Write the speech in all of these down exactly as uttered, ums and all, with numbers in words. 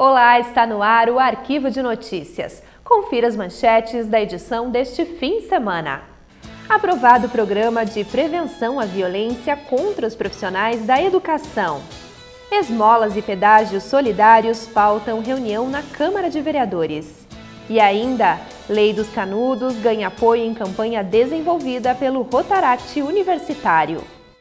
Olá, está no ar o Arquivo de Notícias. Confira as manchetes da edição deste fim de semana. Aprovado o programa de prevenção à violência contra os profissionais da educação. Esmolas e pedágios solidários pautam reunião na Câmara de Vereadores. E ainda, Lei dos Canudos ganha apoio em campanha desenvolvida pelo Rotaract Universitário.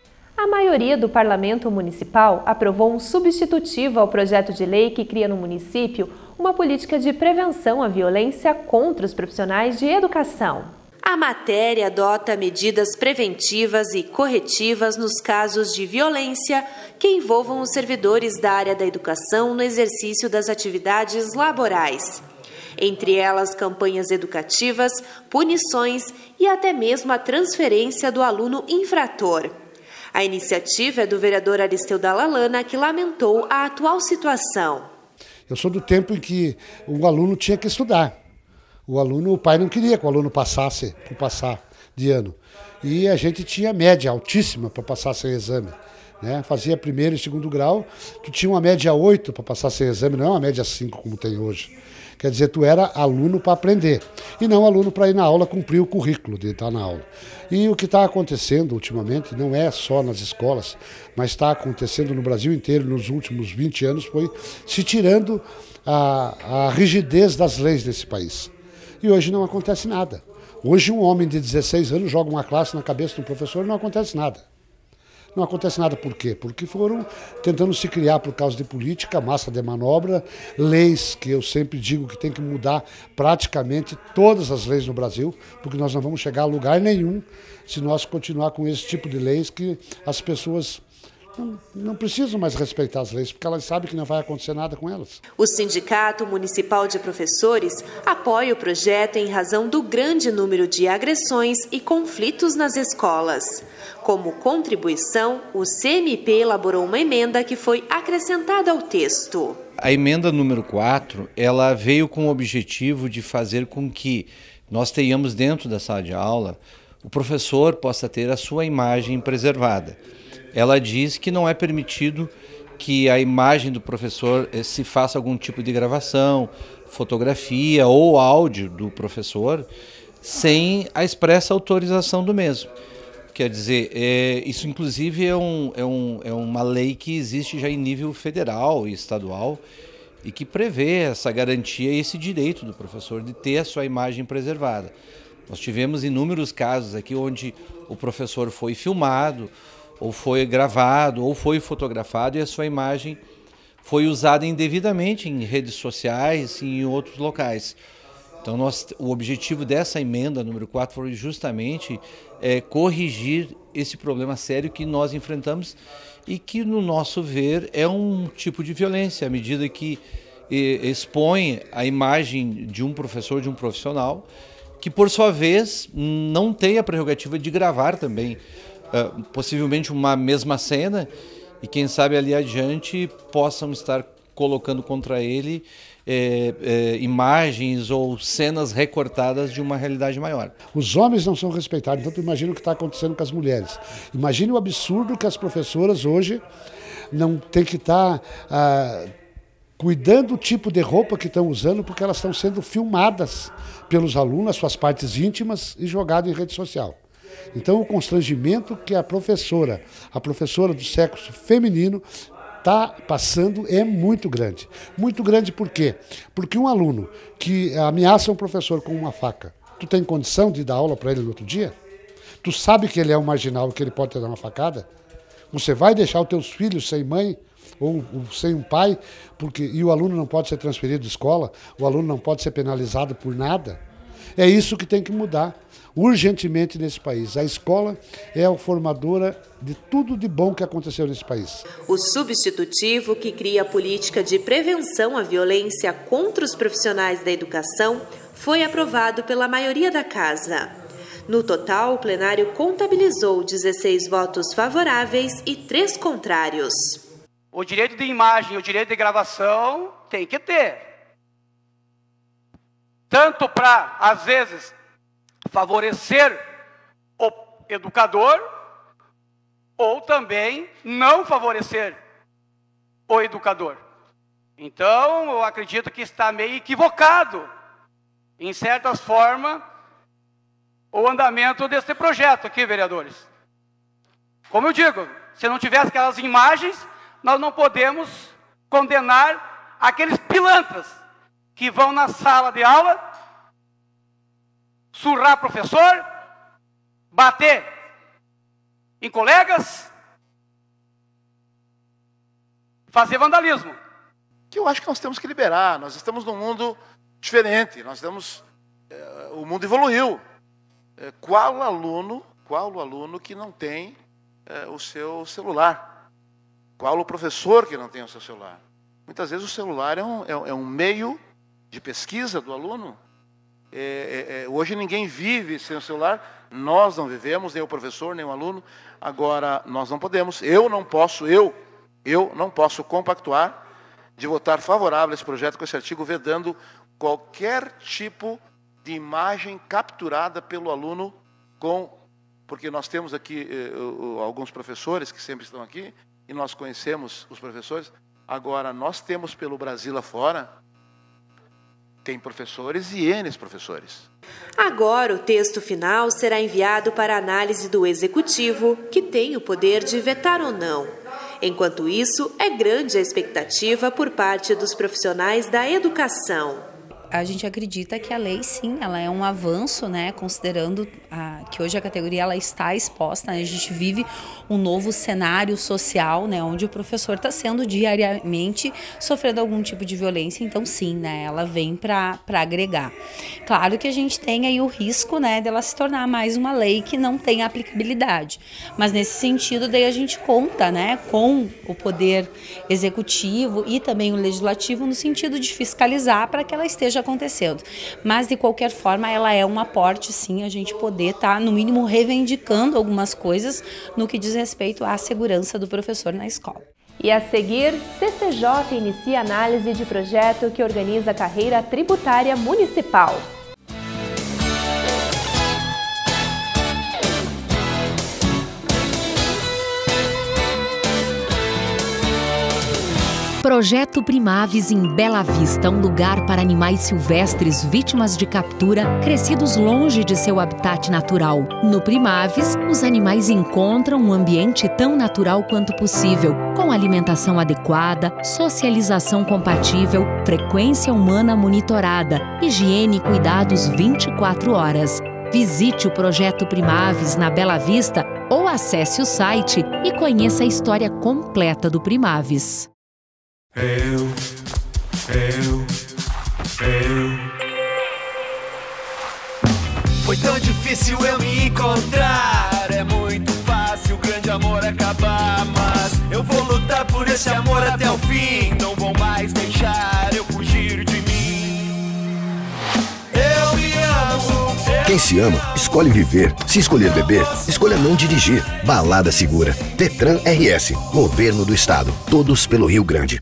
A maioria do Parlamento Municipal aprovou um substitutivo ao projeto de lei que cria no município uma política de prevenção à violência contra os profissionais de educação. A matéria adota medidas preventivas e corretivas nos casos de violência que envolvam os servidores da área da educação no exercício das atividades laborais. Entre elas, campanhas educativas, punições e até mesmo a transferência do aluno infrator. A iniciativa é do vereador Aristeu Dallalana, que lamentou a atual situação. Eu sou do tempo em que o aluno tinha que estudar. O aluno, o pai não queria que o aluno passasse por passar de ano. E a gente tinha média altíssima para passar sem exame. Né? Fazia primeiro e segundo grau, tu tinha uma média oito para passar sem exame, não é uma média cinco como tem hoje. Quer dizer, tu era aluno para aprender e não aluno para ir na aula cumprir o currículo de estar na aula. E o que está acontecendo ultimamente, não é só nas escolas, mas está acontecendo no Brasil inteiro nos últimos vinte anos, foi se tirando a, a rigidez das leis desse país. E hoje não acontece nada. Hoje um homem de dezesseis anos joga uma classe na cabeça do professor e não acontece nada. Não acontece nada por quê? Porque foram tentando se criar por causa de política, massa de manobra, leis que eu sempre digo que tem que mudar praticamente todas as leis no Brasil, porque nós não vamos chegar a lugar nenhum se nós continuar com esse tipo de leis que as pessoas não, não precisam mais respeitar as leis, porque elas sabem que não vai acontecer nada com elas. O Sindicato Municipal de Professores apoia o projeto em razão do grande número de agressões e conflitos nas escolas. Como contribuição, o C M P elaborou uma emenda que foi acrescentada ao texto. A emenda número quatro, ela veio com o objetivo de fazer com que nós tenhamos dentro da sala de aula, o professor possa ter a sua imagem preservada. Ela diz que não é permitido que a imagem do professor se faça algum tipo de gravação, fotografia ou áudio do professor sem a expressa autorização do mesmo. Quer dizer, é, isso inclusive é, um, é, um, é uma lei que existe já em nível federal e estadual e que prevê essa garantia e esse direito do professor de ter a sua imagem preservada. Nós tivemos inúmeros casos aqui onde o professor foi filmado, ou foi gravado, ou foi fotografado e a sua imagem foi usada indevidamente em redes sociais e em outros locais. Então, nós, o objetivo dessa emenda número quatro foi justamente é, corrigir esse problema sério que nós enfrentamos e que, no nosso ver, é um tipo de violência, à medida que é, expõe a imagem de um professor, de um profissional, que, por sua vez, não tem a prerrogativa de gravar também, uh, possivelmente uma mesma cena, e quem sabe ali adiante possam estar colocando contra ele É, é, imagens ou cenas recortadas de uma realidade maior. Os homens não são respeitados, então tu imagina o que está acontecendo com as mulheres. Imagine o absurdo que as professoras hoje não têm que estar tá, ah, cuidando do tipo de roupa que estão usando, porque elas estão sendo filmadas pelos alunos, suas partes íntimas, e jogadas em rede social. Então o constrangimento que a professora, a professora do sexo feminino, está passando é muito grande. Muito grande por quê? Porque um aluno que ameaça um professor com uma faca, tu tem condição de dar aula para ele no outro dia? Tu sabe que ele é um marginal e que ele pode te dar uma facada? Você vai deixar os teus filhos sem mãe ou, ou sem um pai, porque, e o aluno não pode ser transferido de escola, o aluno não pode ser penalizado por nada? É isso que tem que mudar urgentemente nesse país. A escola é a formadora de tudo de bom que aconteceu nesse país. O substitutivo, que cria a política de prevenção à violência contra os profissionais da educação, foi aprovado pela maioria da Casa. No total, o plenário contabilizou dezesseis votos favoráveis e três contrários. O direito de imagem e o direito de gravação tem que ter. Tanto para, às vezes, favorecer o educador, ou também não favorecer o educador. Então, eu acredito que está meio equivocado, em certas formas, o andamento desse projeto aqui, vereadores. Como eu digo, se não tivesse aquelas imagens, nós não podemos condenar aqueles pilantras que vão na sala de aula, surrar professor, bater em colegas, fazer vandalismo. Que eu acho que nós temos que liberar. Nós estamos num mundo diferente. Nós estamos, é, o mundo evoluiu. É, qual aluno, qual o aluno que não tem é, o seu celular? Qual o professor que não tem o seu celular? Muitas vezes o celular é um, é, é um meio de pesquisa do aluno. É, é, hoje ninguém vive sem o celular. Nós não vivemos, nem o professor, nem o aluno. Agora, nós não podemos. Eu não posso, eu, eu não posso compactuar de votar favorável a esse projeto com esse artigo, vedando qualquer tipo de imagem capturada pelo aluno com... Porque nós temos aqui eh, alguns professores que sempre estão aqui, e nós conhecemos os professores. Agora, nós temos pelo Brasil afora, tem professores e N professores. Agora, o texto final será enviado para análise do Executivo, que tem o poder de vetar ou não. Enquanto isso, é grande a expectativa por parte dos profissionais da educação. A gente acredita que a lei, sim, ela é um avanço, né, considerando a, que hoje a categoria ela está exposta, né, a gente vive um novo cenário social, né, onde o professor está sendo diariamente sofrendo algum tipo de violência, então sim, né, ela vem para para agregar. Claro que a gente tem aí o risco, né, dela se tornar mais uma lei que não tem aplicabilidade, mas nesse sentido daí a gente conta, né, com o poder executivo e também o legislativo no sentido de fiscalizar para que ela esteja acontecendo. Mas, de qualquer forma, ela é um aporte, sim, a gente poder estar, tá, no mínimo, reivindicando algumas coisas no que diz respeito à segurança do professor na escola. E a seguir, C C J inicia análise de projeto que organiza a carreira tributária municipal. Projeto Primaves em Bela Vista, um lugar para animais silvestres vítimas de captura, crescidos longe de seu habitat natural. No Primaves, os animais encontram um ambiente tão natural quanto possível, com alimentação adequada, socialização compatível, frequência humana monitorada, higiene e cuidados vinte e quatro horas. Visite o Projeto Primaves na Bela Vista ou acesse o site e conheça a história completa do Primaves. Eu, eu, eu. Foi tão difícil eu me encontrar. É muito fácil o grande amor acabar, mas eu vou lutar por esse amor até o fim. Não vou mais deixar eu fugir de mim. Eu me amo. Quem se ama, escolhe viver. Se escolher beber, escolha não dirigir. Balada Segura. Detran R S. Governo do Estado. Todos pelo Rio Grande.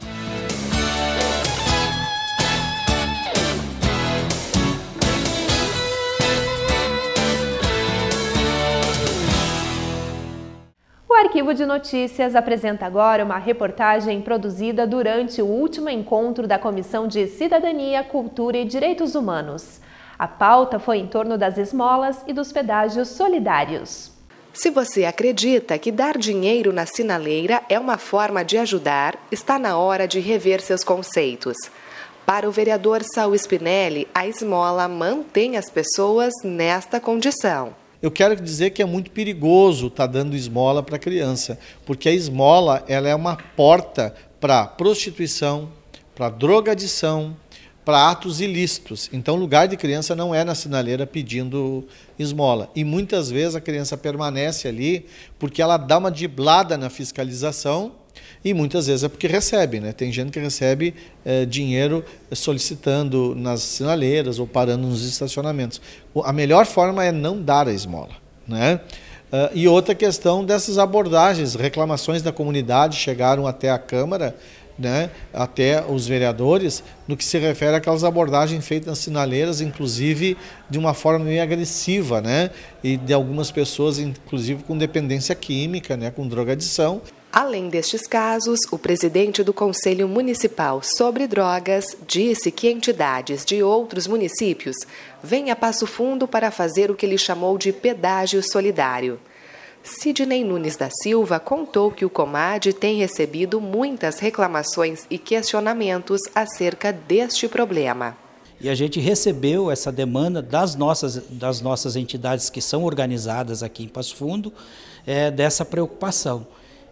O Arquivo de Notícias apresenta agora uma reportagem produzida durante o último encontro da Comissão de Cidadania, Cultura e Direitos Humanos. A pauta foi em torno das esmolas e dos pedágios solidários. Se você acredita que dar dinheiro na sinaleira é uma forma de ajudar, está na hora de rever seus conceitos. Para o vereador Saul Spinelli, a esmola mantém as pessoas nesta condição. Eu quero dizer que é muito perigoso estar dando esmola para a criança, porque a esmola ela é uma porta para prostituição, para drogadição, para atos ilícitos. Então, o lugar de criança não é na sinaleira pedindo esmola. E muitas vezes a criança permanece ali porque ela dá uma driblada na fiscalização e muitas vezes é porque recebe, né? Tem gente que recebe eh, dinheiro solicitando nas sinaleiras ou parando nos estacionamentos. A melhor forma é não dar a esmola, né? Uh, e outra questão dessas abordagens, reclamações da comunidade chegaram até a Câmara, né, até os vereadores, no que se refere àquelas abordagens feitas nas sinaleiras, inclusive de uma forma meio agressiva, né, e de algumas pessoas, inclusive com dependência química, né, com drogadição. Além destes casos, o presidente do Conselho Municipal sobre Drogas disse que entidades de outros municípios vêm a Passo Fundo para fazer o que ele chamou de pedágio solidário. Sidney Nunes da Silva contou que o Comad tem recebido muitas reclamações e questionamentos acerca deste problema. E a gente recebeu essa demanda das nossas, das nossas entidades que são organizadas aqui em Passo Fundo, é, dessa preocupação.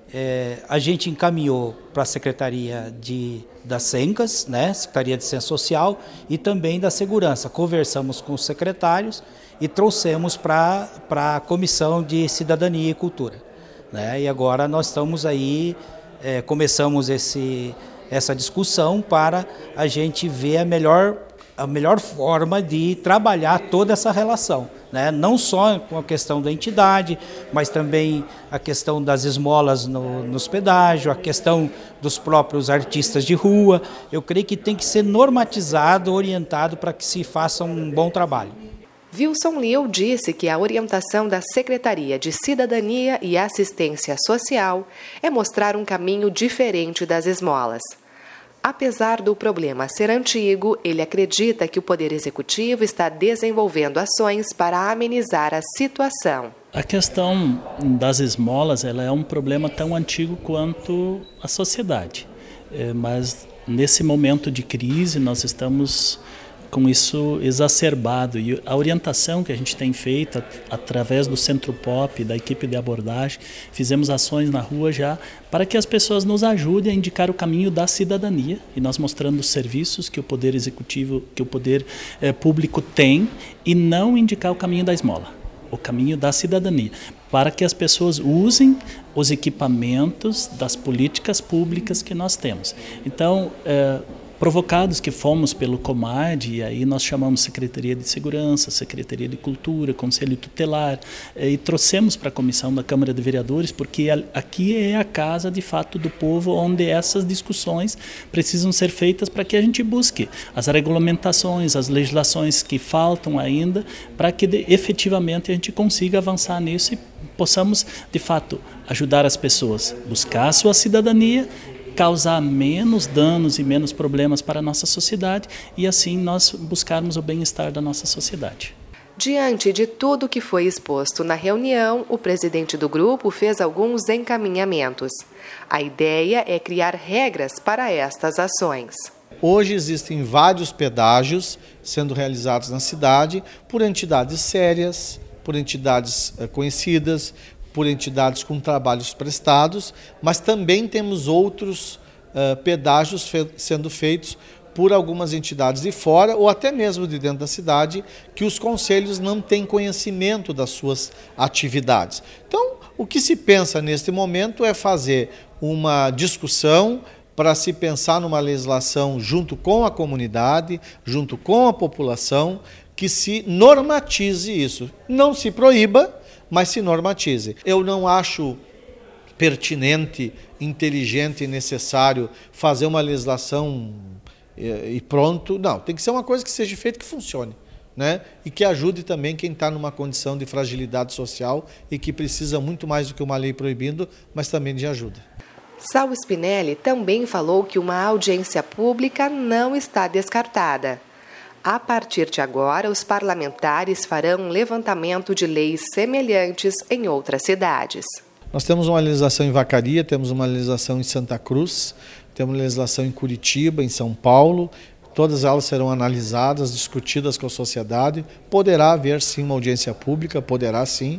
É, a gente encaminhou para a Secretaria de, das Sencas, né, Secretaria de Ciência Social e também da Segurança. Conversamos com os secretários e trouxemos para a Comissão de Cidadania e Cultura. Né, e agora nós estamos aí, é, começamos esse, essa discussão para a gente ver a melhor, a melhor forma de trabalhar toda essa relação. Né? Não só com a questão da entidade, mas também a questão das esmolas no, nos pedágios, a questão dos próprios artistas de rua. Eu creio que tem que ser normatizado, orientado para que se faça um bom trabalho. Wilson Liu disse que a orientação da Secretaria de Cidadania e Assistência Social é mostrar um caminho diferente das esmolas. Apesar do problema ser antigo, ele acredita que o Poder Executivo está desenvolvendo ações para amenizar a situação. A questão das esmolas ela é um problema tão antigo quanto a sociedade, é, mas nesse momento de crise nós estamos com isso exacerbado e a orientação que a gente tem feito através do Centro Pop, da equipe de abordagem, fizemos ações na rua já para que as pessoas nos ajudem a indicar o caminho da cidadania e nós mostrando os serviços que o Poder Executivo, que o Poder eh, Público tem e não indicar o caminho da esmola, o caminho da cidadania, para que as pessoas usem os equipamentos das políticas públicas que nós temos. Então, eh, provocados que fomos pelo Comad, e aí nós chamamos Secretaria de Segurança, Secretaria de Cultura, Conselho Tutelar, e trouxemos para a Comissão da Câmara de Vereadores, porque aqui é a casa, de fato, do povo, onde essas discussões precisam ser feitas para que a gente busque as regulamentações, as legislações que faltam ainda, para que de, efetivamente a gente consiga avançar nisso e possamos, de fato, ajudar as pessoas a buscar a sua cidadania, causar menos danos e menos problemas para a nossa sociedade e assim nós buscarmos o bem-estar da nossa sociedade. Diante de tudo que foi exposto na reunião, o presidente do grupo fez alguns encaminhamentos. A ideia é criar regras para estas ações. Hoje existem vários pedágios sendo realizados na cidade por entidades sérias, por entidades conhecidas, por entidades com trabalhos prestados, mas também temos outros uh, pedágios fe- sendo feitos por algumas entidades de fora ou até mesmo de dentro da cidade, que os conselhos não têm conhecimento das suas atividades. Então, o que se pensa neste momento é fazer uma discussão para se pensar numa legislação junto com a comunidade, junto com a população, que se normatize isso. Não se proíba, mas se normatize. Eu não acho pertinente, inteligente e necessário fazer uma legislação e pronto. Não, tem que ser uma coisa que seja feita que funcione, né? E que ajude também quem está numa condição de fragilidade social e que precisa muito mais do que uma lei proibindo, mas também de ajuda. Saulo Spinelli também falou que uma audiência pública não está descartada. A partir de agora, os parlamentares farão um levantamento de leis semelhantes em outras cidades. Nós temos uma legislação em Vacaria, temos uma legislação em Santa Cruz, temos uma legislação em Curitiba, em São Paulo. Todas elas serão analisadas, discutidas com a sociedade. Poderá haver sim uma audiência pública, poderá sim,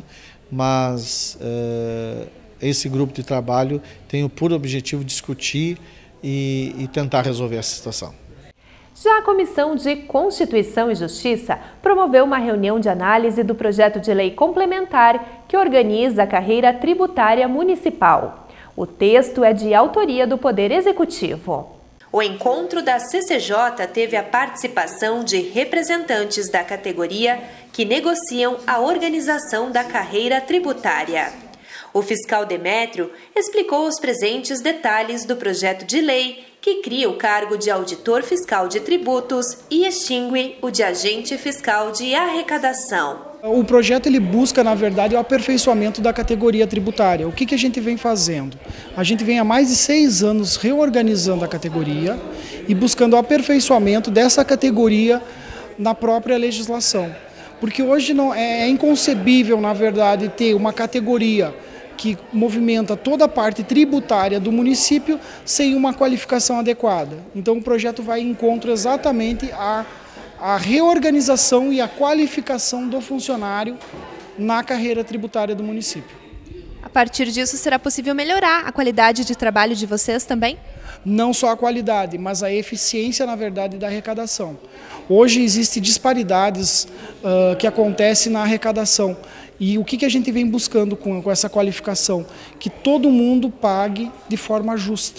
mas uh, esse grupo de trabalho tem por objetivo discutir e, e tentar resolver essa situação. Já a Comissão de Constituição e Justiça promoveu uma reunião de análise do projeto de lei complementar que organiza a carreira tributária municipal. O texto é de autoria do Poder Executivo. O encontro da C C J teve a participação de representantes da categoria que negociam a organização da carreira tributária. O fiscal Demétrio explicou aos presentes detalhes do projeto de lei que cria o cargo de auditor fiscal de tributos e extingue o de agente fiscal de arrecadação. O projeto ele busca, na verdade, o aperfeiçoamento da categoria tributária. O que, que a gente vem fazendo? A gente vem há mais de seis anos reorganizando a categoria e buscando o aperfeiçoamento dessa categoria na própria legislação. Porque hoje não é inconcebível, na verdade, ter uma categoria que movimenta toda a parte tributária do município sem uma qualificação adequada. Então o projeto vai em encontro exatamente a, a reorganização e a qualificação do funcionário na carreira tributária do município. A partir disso, será possível melhorar a qualidade de trabalho de vocês também? Não só a qualidade, mas a eficiência, na verdade, da arrecadação. Hoje existem disparidades uh, que acontecem na arrecadação. E o que, que a gente vem buscando com, com essa qualificação? Que todo mundo pague de forma justa.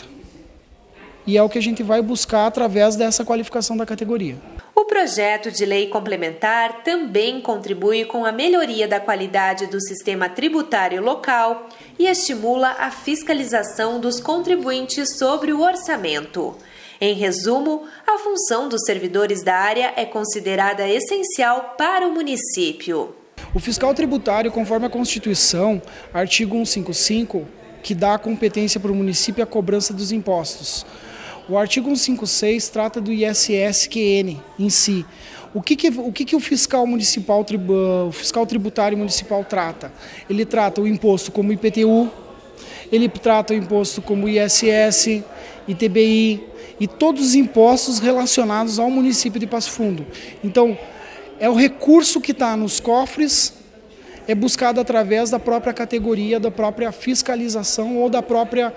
E é o que a gente vai buscar através dessa qualificação da categoria. O projeto de lei complementar também contribui com a melhoria da qualidade do sistema tributário local e estimula a fiscalização dos contribuintes sobre o orçamento. Em resumo, a função dos servidores da área é considerada essencial para o município. O fiscal tributário, conforme a Constituição, artigo cento e cinquenta e cinco, que dá a competência para o município a cobrança dos impostos. O artigo cento e cinquenta e seis trata do I S S Q N em si. O que, que, o, que, que o, fiscal municipal, o fiscal tributário municipal trata? Ele trata o imposto como I P T U, ele trata o imposto como I S S, I T B I e todos os impostos relacionados ao município de Passo Fundo. Então, é o recurso que está nos cofres, é buscado através da própria categoria, da própria fiscalização ou da própria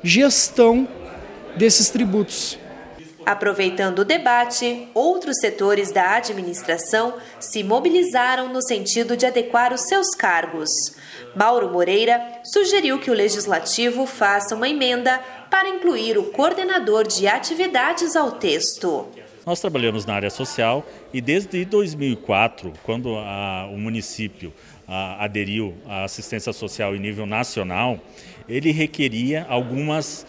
gestão desses tributos. Aproveitando o debate, outros setores da administração se mobilizaram no sentido de adequar os seus cargos. Mauro Moreira sugeriu que o Legislativo faça uma emenda para incluir o coordenador de atividades ao texto. Nós trabalhamos na área social e desde dois mil e quatro, quando a, o município a, aderiu à assistência social em nível nacional, ele requeria algumas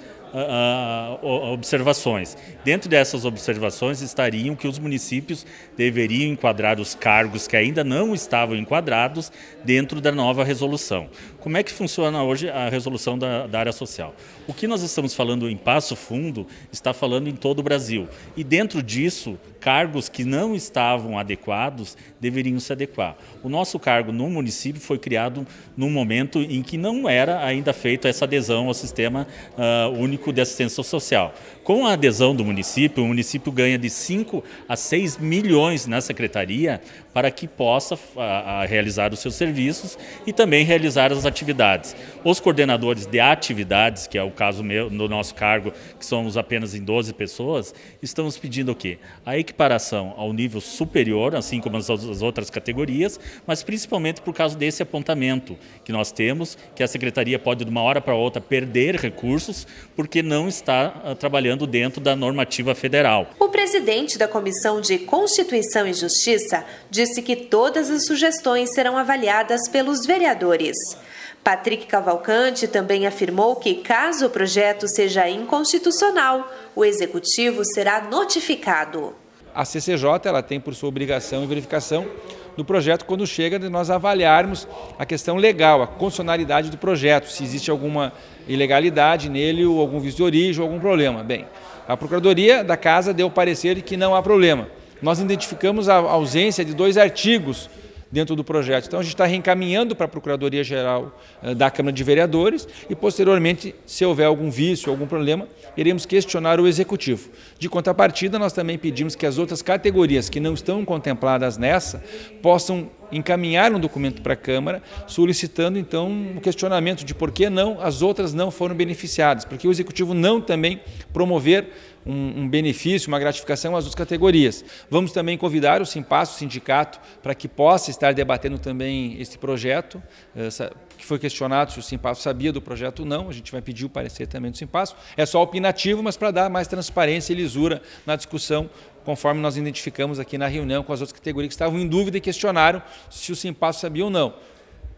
uh, uh, observações. Dentro dessas observações estariam que os municípios deveriam enquadrar os cargos que ainda não estavam enquadrados dentro da nova resolução. Como é que funciona hoje a resolução da, da área social? O que nós estamos falando em Passo Fundo está falando em todo o Brasil. E dentro disso, cargos que não estavam adequados deveriam se adequar. O nosso cargo no município foi criado num momento em que não era ainda feita essa adesão ao Sistema uh, Único de Assistência Social. Com a adesão do município, o município ganha de cinco a seis milhões na secretaria para que possa a, a realizar os seus serviços e também realizar as atividades. Os coordenadores de atividades, que é o caso meu, no nosso cargo, que somos apenas em doze pessoas, estamos pedindo o quê? A equiparação ao nível superior, assim como as, as outras categorias, mas principalmente por causa desse apontamento que nós temos, que a secretaria pode de uma hora para outra perder recursos porque não está uh, trabalhando dentro da normativa federal. O presidente da Comissão de Constituição e Justiça disse que todas as sugestões serão avaliadas pelos vereadores. Patrick Cavalcante também afirmou que, caso o projeto seja inconstitucional, o Executivo será notificado. A C C J ela tem por sua obrigação e verificação do projeto quando chega de nós avaliarmos a questão legal, a constitucionalidade do projeto, se existe alguma ilegalidade nele ou algum vício de origem ou algum problema. Bem, a Procuradoria da Casa deu parecer de que não há problema. Nós identificamos a ausência de dois artigos dentro do projeto. Então a gente está reencaminhando para a Procuradoria-Geral da Câmara de Vereadores e posteriormente, se houver algum vício, algum problema, iremos questionar o Executivo. De contrapartida, nós também pedimos que as outras categorias que não estão contempladas nessa possam encaminhar um documento para a Câmara solicitando então um questionamento de por que não as outras não foram beneficiadas, porque o Executivo não também promover um, um benefício, uma gratificação às outras categorias. Vamos também convidar o Simpasso, o sindicato, para que possa estar debatendo também esse projeto, essa, que foi questionado se o Simpasso sabia do projeto ou não, a gente vai pedir o parecer também do Simpasso. É só opinativo, mas para dar mais transparência e lisura na discussão, conforme nós identificamos aqui na reunião com as outras categorias que estavam em dúvida e questionaram se o Simpasso sabia ou não.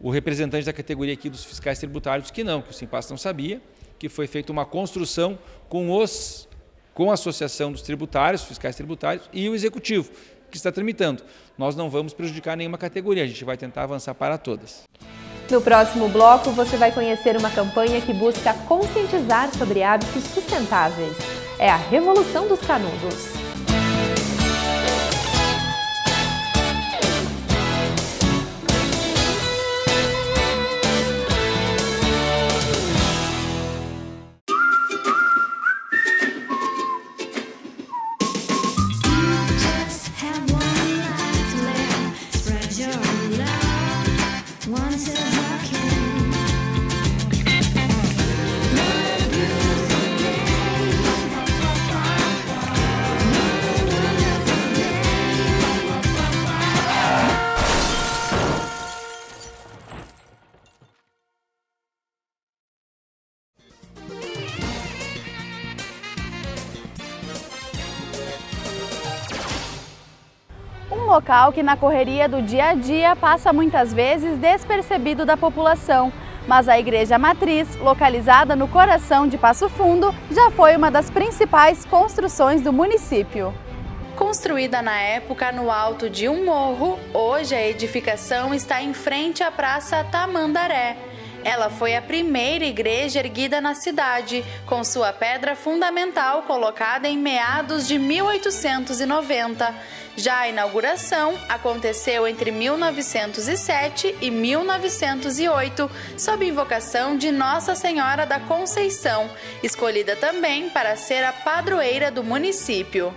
o representante da categoria aqui dos fiscais tributários que não, que o Simpasta não sabia, que foi feita uma construção com, os, com a Associação dos Tributários, fiscais tributários e o Executivo, que está tramitando. Nós não vamos prejudicar nenhuma categoria, a gente vai tentar avançar para todas. No próximo bloco, você vai conhecer uma campanha que busca conscientizar sobre hábitos sustentáveis. É a Revolução dos Canudos. Um local que na correria do dia a dia passa muitas vezes despercebido da população, mas a Igreja Matriz, localizada no coração de Passo Fundo, já foi uma das principais construções do município. Construída na época no alto de um morro, hoje a edificação está em frente à Praça Tamandaré. Ela foi a primeira igreja erguida na cidade, com sua pedra fundamental colocada em meados de mil oitocentos e noventa. Já a inauguração aconteceu entre mil novecentos e sete e mil novecentos e oito, sob invocação de Nossa Senhora da Conceição, escolhida também para ser a padroeira do município.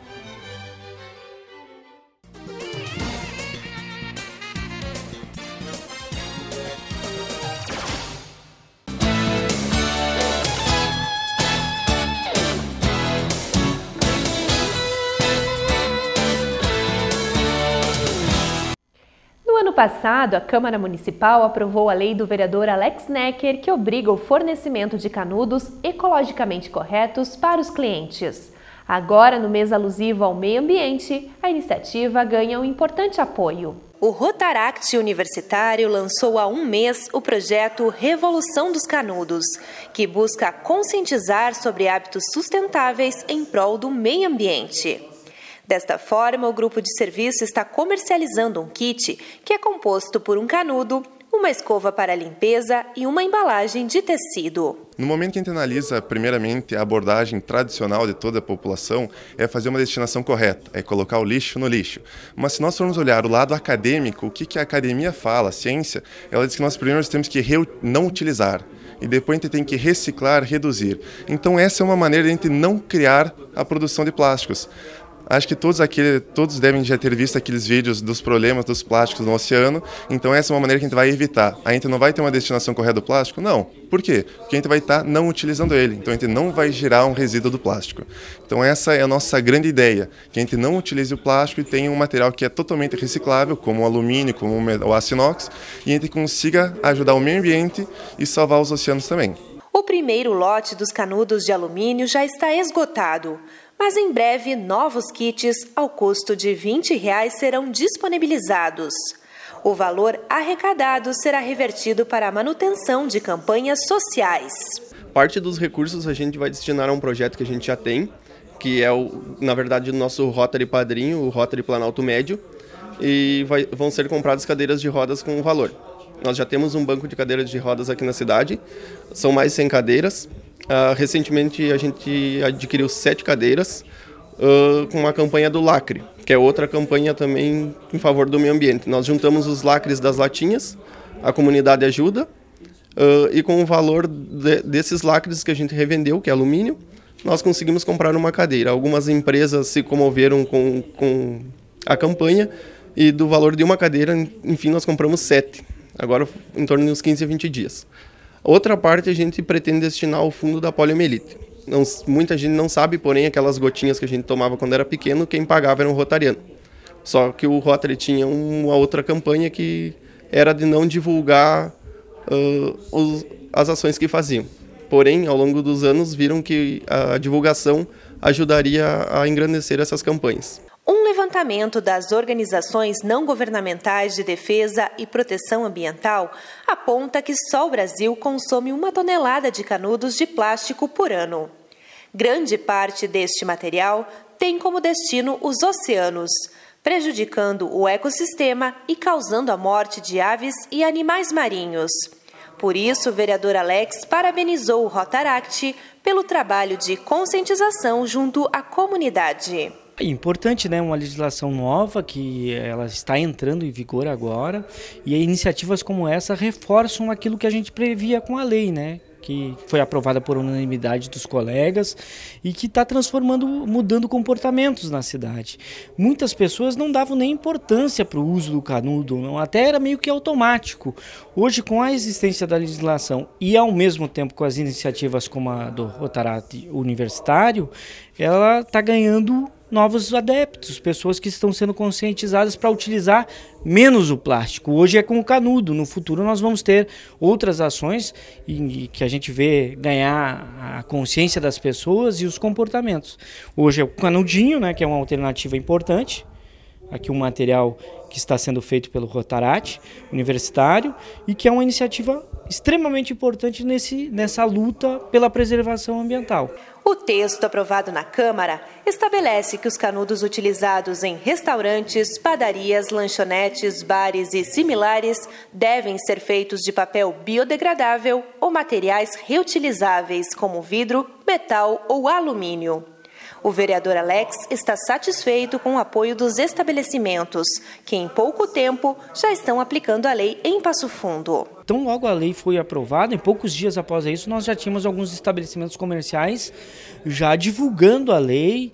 No ano passado, a Câmara Municipal aprovou a lei do vereador Alex Necker, que obriga o fornecimento de canudos ecologicamente corretos para os clientes. Agora, no mês alusivo ao meio ambiente, a iniciativa ganha um importante apoio. O Rotaract Universitário lançou há um mês o projeto Revolução dos Canudos, que busca conscientizar sobre hábitos sustentáveis em prol do meio ambiente. Desta forma, o grupo de serviço está comercializando um kit que é composto por um canudo, uma escova para limpeza e uma embalagem de tecido. No momento que a gente analisa, primeiramente, a abordagem tradicional de toda a população é fazer uma destinação correta, é colocar o lixo no lixo. Mas se nós formos olhar o lado acadêmico, o que, que a academia fala, a ciência, ela diz que nós primeiro temos que não utilizar. E depois a gente tem que reciclar, reduzir. Então essa é uma maneira de a gente não criar a produção de plásticos. Acho que todos, aquele, todos devem já ter visto aqueles vídeos dos problemas dos plásticos no oceano, então essa é uma maneira que a gente vai evitar. A gente não vai ter uma destinação correta do plástico? Não. Por quê? Porque a gente vai estar não utilizando ele, então a gente não vai gerar um resíduo do plástico. Então essa é a nossa grande ideia, que a gente não utilize o plástico e tenha um material que é totalmente reciclável, como o alumínio, como o aço inox, e a gente consiga ajudar o meio ambiente e salvar os oceanos também. O primeiro lote dos canudos de alumínio já está esgotado. Mas em breve, novos kits ao custo de vinte reais serão disponibilizados. O valor arrecadado será revertido para a manutenção de campanhas sociais. Parte dos recursos a gente vai destinar a um projeto que a gente já tem, que é, o, na verdade, o nosso Rotary Padrinho, o Rotary Planalto Médio, e vai, vão ser compradas cadeiras de rodas com valor. Nós já temos um banco de cadeiras de rodas aqui na cidade, são mais de cem cadeiras. Uh, recentemente a gente adquiriu sete cadeiras uh, com uma campanha do lacre, que é outra campanha também em favor do meio ambiente. Nós juntamos os lacres das latinhas, a comunidade ajuda, uh, e com o valor de, desses lacres que a gente revendeu, que é alumínio, nós conseguimos comprar uma cadeira. Algumas empresas se comoveram com, com a campanha e do valor de uma cadeira, enfim, nós compramos sete, agora em torno de uns quinze a vinte dias. Outra parte a gente pretende destinar ao fundo da poliomielite. Não, muita gente não sabe, porém, aquelas gotinhas que a gente tomava quando era pequeno, quem pagava era um rotariano. Só que o Rotary tinha uma outra campanha que era de não divulgar uh, os, as ações que faziam. Porém, ao longo dos anos, viram que a divulgação ajudaria a engrandecer essas campanhas. Um levantamento das organizações não governamentais de defesa e proteção ambiental aponta que só o Brasil consome uma tonelada de canudos de plástico por ano. Grande parte deste material tem como destino os oceanos, prejudicando o ecossistema e causando a morte de aves e animais marinhos. Por isso, o vereador Alex parabenizou o Rotaract pelo trabalho de conscientização junto à comunidade. É importante, né, uma legislação nova que ela está entrando em vigor agora, e iniciativas como essa reforçam aquilo que a gente previa com a lei, né, que foi aprovada por unanimidade dos colegas e que está transformando, mudando comportamentos na cidade. Muitas pessoas não davam nem importância para o uso do canudo, não, até era meio que automático. Hoje, com a existência da legislação e ao mesmo tempo com as iniciativas como a do Rotaract Universitário, ela está ganhando novos adeptos, pessoas que estão sendo conscientizadas para utilizar menos o plástico. Hoje é com o canudo, no futuro nós vamos ter outras ações e, e que a gente vê ganhar a consciência das pessoas e os comportamentos. Hoje é o canudinho, né, que é uma alternativa importante, aqui um material que está sendo feito pelo Rotaract Universitário e que é uma iniciativa extremamente importante nesse, nessa luta pela preservação ambiental. O texto aprovado na Câmara estabelece que os canudos utilizados em restaurantes, padarias, lanchonetes, bares e similares devem ser feitos de papel biodegradável ou materiais reutilizáveis como vidro, metal ou alumínio. O vereador Alex está satisfeito com o apoio dos estabelecimentos, que em pouco tempo já estão aplicando a lei em Passo Fundo. Então, logo a lei foi aprovada, em poucos dias após isso, nós já tínhamos alguns estabelecimentos comerciais já divulgando a lei,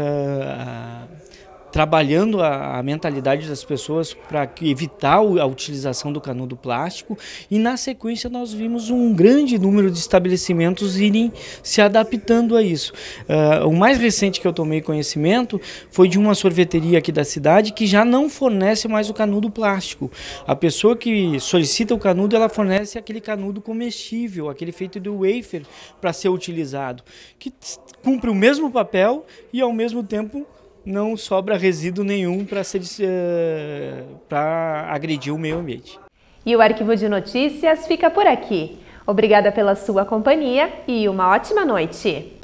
uh, trabalhando a, a mentalidade das pessoas para evitar a utilização do canudo plástico, e na sequência nós vimos um grande número de estabelecimentos irem se adaptando a isso. Uh, o mais recente que eu tomei conhecimento foi de uma sorveteria aqui da cidade que já não fornece mais o canudo plástico. A pessoa que solicita o canudo, ela fornece aquele canudo comestível, aquele feito de wafer para ser utilizado, que cumpre o mesmo papel e ao mesmo tempo não sobra resíduo nenhum para uh, para agredir o meio ambiente. E o Arquivo de Notícias fica por aqui. Obrigada pela sua companhia e uma ótima noite.